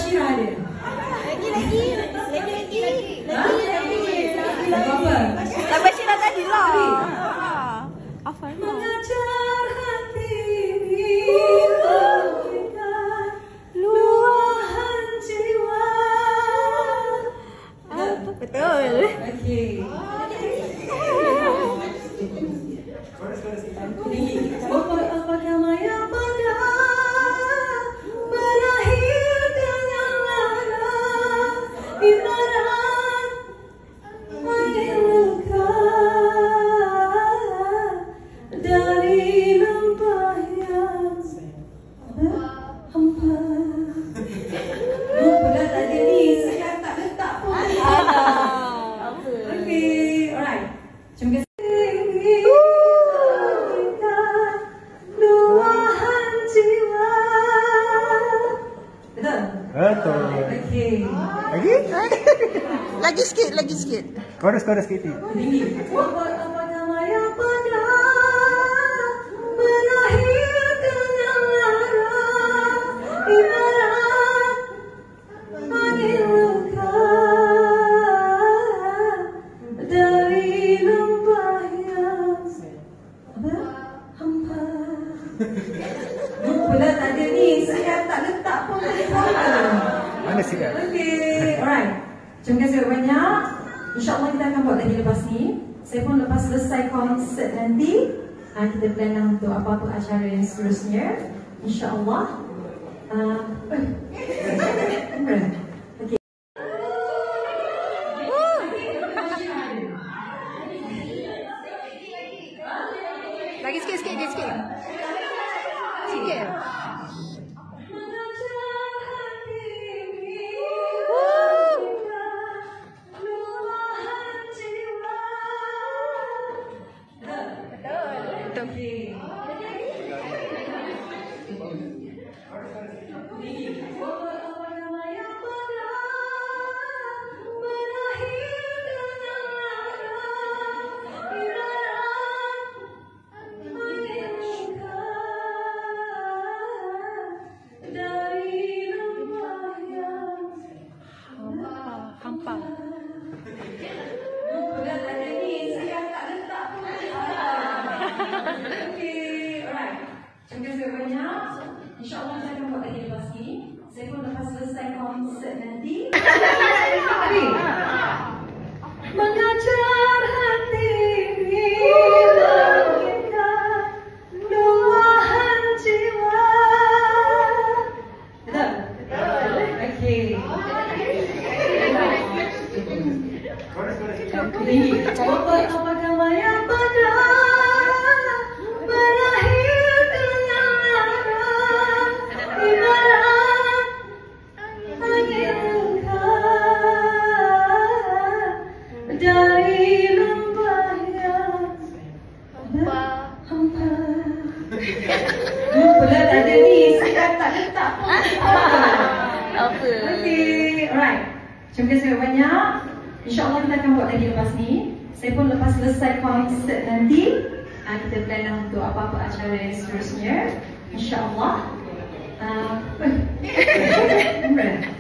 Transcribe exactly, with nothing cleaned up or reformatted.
Syirah dia? Lagi, lagi. Lagi, lagi. Lagi, lagi. Lagu apa? Lagu Syirah tadi lah. Apa ni? Mengajar hati kita, luahan jiwa. Betul. Okey. Apakah maya pada berakhir dengan lara ibarat air luka dari lembah yang hampa. Lupa tadi ni saya tak letak pun. Okey, alright. Terima kasih. Luahan jiwa. Betul? Betul. Okey. Lagi? Lagi sikit, lagi sikit. Chorus, chorus sikit. Tinggi. Apakah maya pada berakhir dengan lara ibarat angin luka dari lembah yang apa? Hampa. Lupa lah tadi ni saya tak letak pun tadi apa. Mana siap? Okey, alright. Terima kasih banyak. InsyaAllah kita akan buat lagi lepas ni. Saya pun lepas selesai konsert nanti, uh, kita plan lah untuk apa-apa acara yang seterusnya. InsyaAllah. Uh, eh. Okay. Lagi sikit, sikit, lagi sikit. Sikit. Hampa. Okey, alright. Terima kasih banyak. InsyaAllah saya akan buat lagi lepas ni. Saya pun lepas selesai konsert nanti. Mengajar hati bila kita luahan jiwa. Betul? Betul. Okey. Apakah maya pada berakhir dengan lara ibarat angin luka dari lembah yang hampa. Lupa lah tadi ni saya tak letak pun. Apa? Okey, alright. Terima kasih banyak. InsyaAllah kita akan buat lagi lepas ni. Saya pun lepas selesai konsert nanti, uh, kita plan lah untuk apa-apa acara yang seterusnya. InsyaAllah. Uh,